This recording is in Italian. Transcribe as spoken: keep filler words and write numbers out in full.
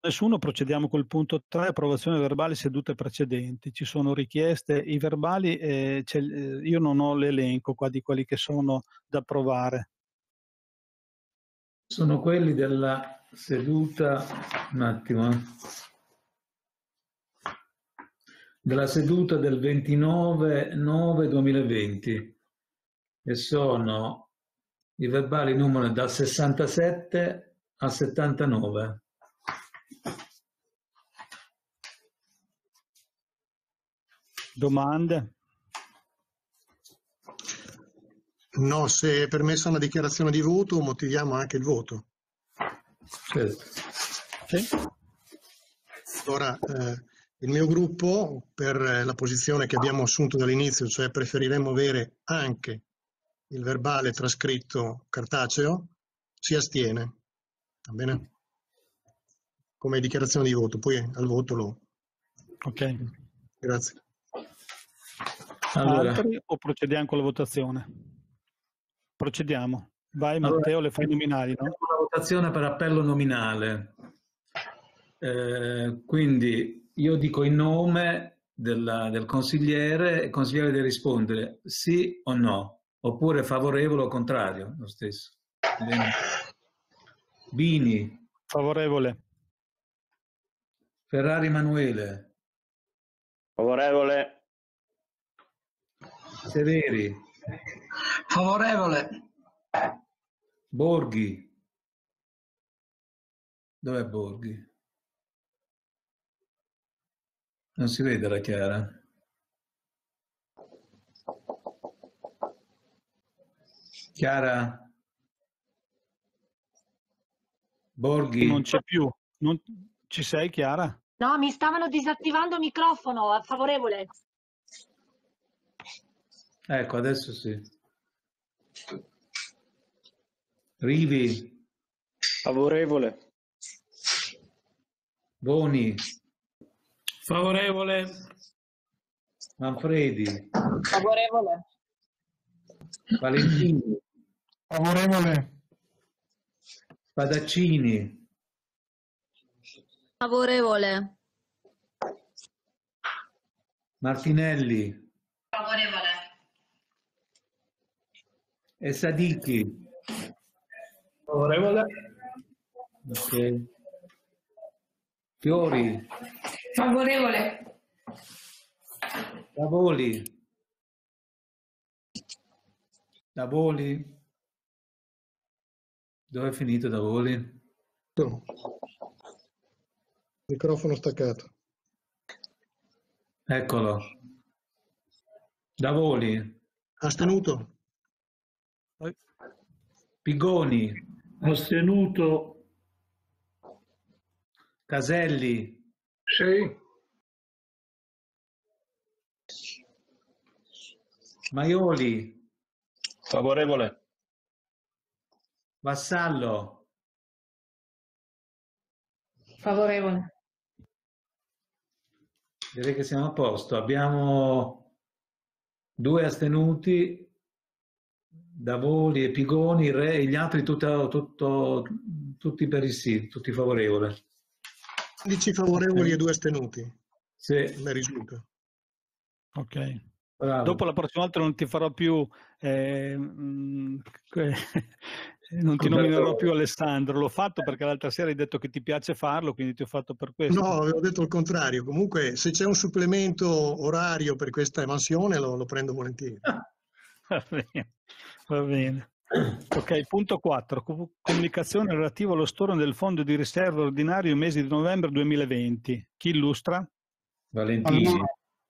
nessuno, procediamo col punto tre, approvazione verbali sedute precedenti. Ci sono richieste, i verbali, eh, io non ho l'elenco qua di quelli che sono da approvare. Sono quelli della seduta, un attimo, eh. della seduta del ventinove nove duemilaventi e sono i verbali numero dal sessantasette al settantanove. Domande? No, se è permessa una dichiarazione di voto, motiviamo anche il voto. Certo. Sì. Allora, eh, il mio gruppo, per la posizione che abbiamo assunto dall'inizio, cioè preferiremmo avere anche il verbale trascritto cartaceo, si astiene. Va bene? Come dichiarazione di voto, poi al voto lo... Ok. Grazie. Allora, altri o procediamo con la votazione? Procediamo. Vai Matteo, allora, le fai nominali, no? La votazione per appello nominale. Eh, quindi io dico il nome della, del consigliere e il consigliere deve rispondere sì o no, oppure favorevole o contrario, lo stesso. Bene. Bini. Favorevole. Ferrari Emanuele. Favorevole. Severi. Favorevole. Borghi. Dov'è Borghi? Non si vede la Chiara. Chiara? Borghi? Non c'è più. Non... Ci sei, Chiara? No, mi stavano disattivando il microfono, favorevole. Ecco, adesso sì. Rivi? Favorevole. Boni? Favorevole. Manfredi? Favorevole. Valentini? Favorevole. Spadaccini? Favorevole. Martinelli? Favorevole. E Sadichi? Favorevole. Ok. Fiori? Favorevole. Davoli? Davoli? Dove è finito Davoli? No. Microfono staccato. Eccolo. Davoli? Astenuto? Pigoni? Astenuto. Caselli? Sì. Maioli? Favorevole. Vassallo? Favorevole. Direi che siamo a posto. Abbiamo due astenuti, Davoli e Pigoni, Re, e gli altri tutto, tutto, tutti per il sì, tutti favorevoli. undici favorevoli e due astenuti. Sì. Mi risulta. Ok. Bravo. Dopo la prossima volta non ti farò più, eh, non ti nominerò più Alessandro. L'ho fatto perché l'altra sera hai detto che ti piace farlo, quindi ti ho fatto per questo. No, avevo detto il contrario. Comunque, se c'è un supplemento orario per questa mansione, lo, lo prendo volentieri. Va bene, va bene. Ok, punto quattro. Comunicazione relativa allo storno del fondo di riserva ordinario mesi di novembre duemilaventi. Chi illustra? Valentini.